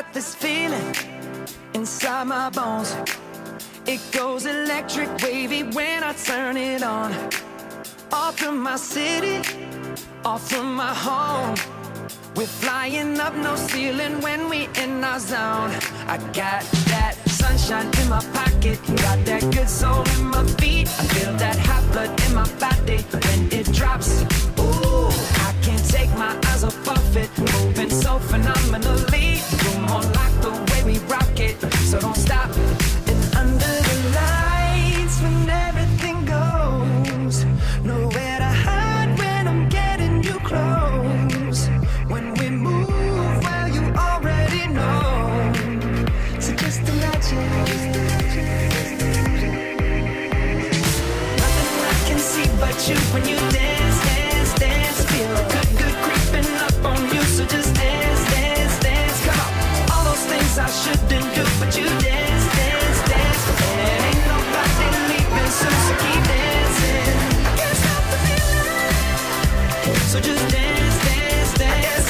got this feeling inside my bones. It goes electric wavy when I turn it on. Off from my city, off from my home. We're flying up, no ceiling when we in our zone. I got that sunshine in my pocket, got that good soul in my feet. I feel that hot blood in my body when it drops. Ooh, I can't take my eyes off of it, moving so phenomenally. You're more like the way we rock it, so don't stop. And under the lights when everything goes, nowhere to hide when I'm getting you close. When we move, well, you already know. So just imagine. Nothing I can see but you when you dance, dance, dance. Feel good, good creeping up on you. So just dance, dance, dance. Come on. All those things I shouldn't do, but you dance, dance, dance. And ain't nobody leaving soon, so keep dancing. I can't stop the feeling. So just dance, dance, dance.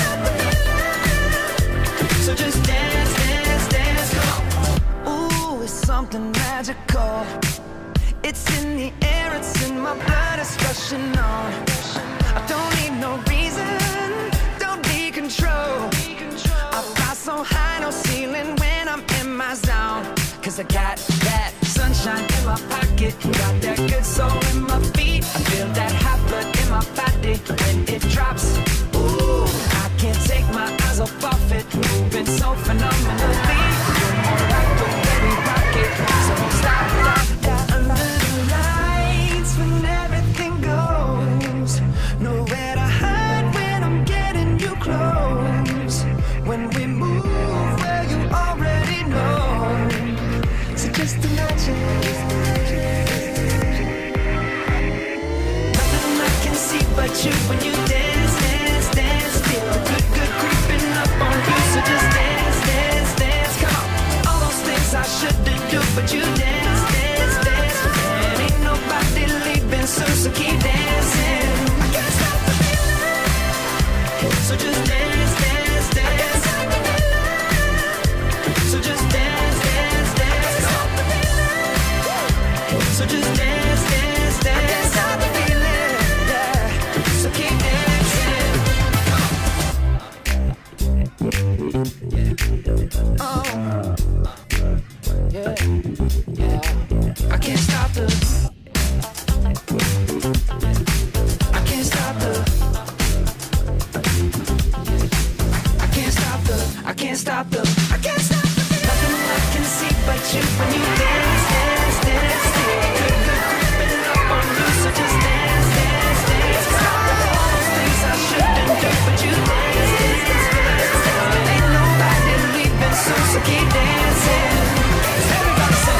So just dance, dance, dance, come on. Ooh, it's something magical. It's in the air, it's in my blood, it's rushing on. I don't need no reason, don't need control. I fly so high, no ceiling when I'm in my zone. Cause I got that sunshine in my pocket, got that good soul in my feet. I feel that hot blood in my body when it drops. Ooh, I can't take my eyes off of it, moving so phenomenally. You're more like the way we rock it, so don't stop. Under the lights when everything goes, nowhere to hide when I'm getting you close. When we move, well, you already know. So just imagine. Nothing I can see but you when you dance, dance, dance. Feel good, good creeping up on you. So just dance, dance, dance. Come on. All those things I shouldn't do, but you dance, dance, dance. And ain't nobody leaving soon, so keep dancing. I can't stop the feeling. So just dance, dance, dance. So just dance, dance, dance. So just dance, dance, dance. I can't stop the feeling, yeah. So keep dancing. Oh, yeah, yeah. I can't stop the. I can't stop the. I can't stop the. I can't stop the. I can't stop the. Nothing I can see but you when you dance, dance, dance. Feel good, good creeping up on you. So just dance, dance, dance. All those things I shouldn't do, but you dance, dance, dance. Ain't nobody leaving soon, so keep dancing. Everybody say.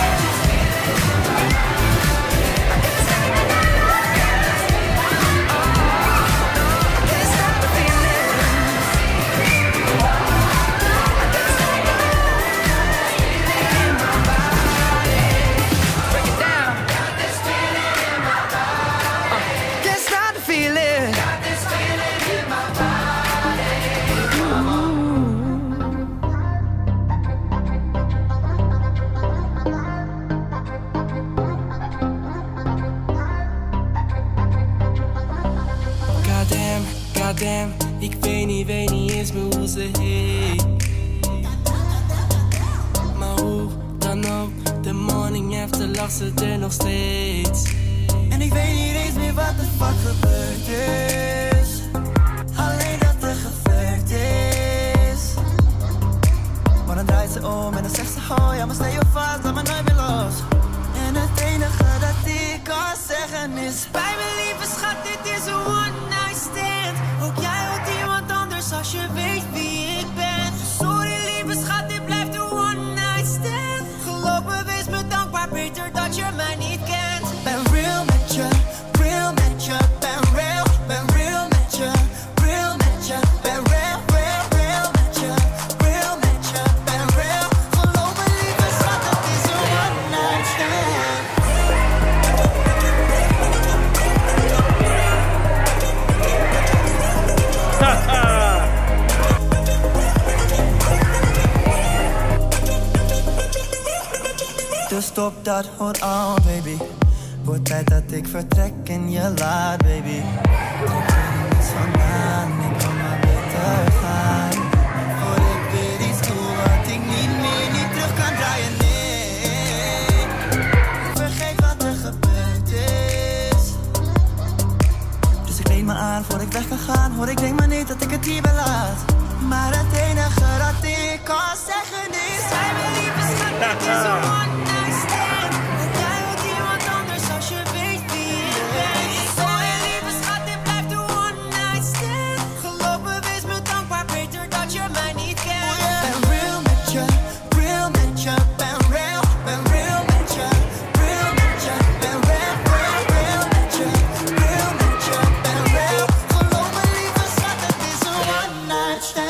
Goddamn, ik weet niet eens meer hoe ze heet. Maar hoe dan ook, de morning after lag ze er nog steeds. En ik weet niet eens meer wat de fuck gebeurd is. Alleen dat er geflirt is. Maar dan draait ze om en dan zegt ze oh ja, maar stel je vast, laat me nooit meer los. En het enige dat ik kan zeggen is bij me lieve schat, dit is een one night stand. Ook jij hoort iemand anders als je weet wie ik ben. Sorry lieve schat, dit blijft een one night stand. Geloof me, wees me dankbaar, beter dat je mij niet kent. Ben real met je, real met je. Ben real met je, real met je. Ben real met je, real met je. Ben real, geloof me lieve schat, het is een one night stand. stop dat, hold on baby. Wordt tijd dat ik vertrek en je laat baby. Trek je niets vandaan, ik kan maar beter gaan. Voor ik weer iets doe wat ik niet terug kan draaien, nee. Vergeet wat er gebeurd is. Dus ik leed me aan voor ik weg kan gaan. Hoor ik denk maar niet dat ik het hier belaat. Maar het enige dat ik kan zeggen is: zij wil lieve schat, het is een one night stand. En jij wilt iemand anders als je weet wie ik ben. Zo heel lieve schat, dit blijft een one night stand. Geloof me, wees me dankbaar, beter dat je mij niet kent. Ben real met je, real met je. Ben real met je, real met je. Ben real met je, real met je. Ben real. Geloof me lieve schat, het is een one night stand.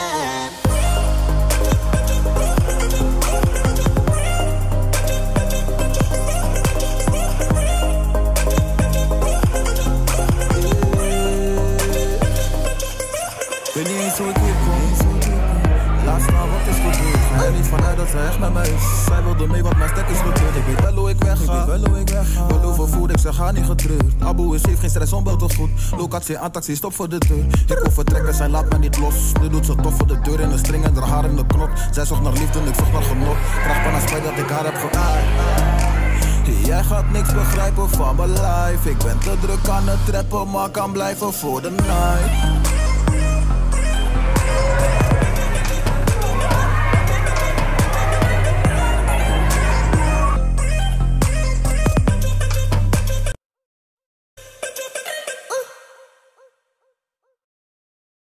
Ik weet niet eens hoe ik hier kom. Laat staan wat is gebeurd. Ik ga er niet vanuit dat ze echt met mij is. Zij wilde mee wat mijn stek is gebeurd. Ik weet wel hoe ik wegga. Beloof voer, ik zeg ga niet getreurd. Abu is heeft geen stress, onbelt goed. Locatie aan taxi, stop voor de deur. Ik wil vertrekken, zij laat me niet los. Nu doet ze tof voor de deur in de string en haar in de knop. Zij zocht naar liefde en ik zocht naar genot. Krijg bijna spijt dat ik haar heb geaaid. Jij gaat niks begrijpen van mijn life. Ik ben te druk aan het trappen, maar kan blijven voor de night.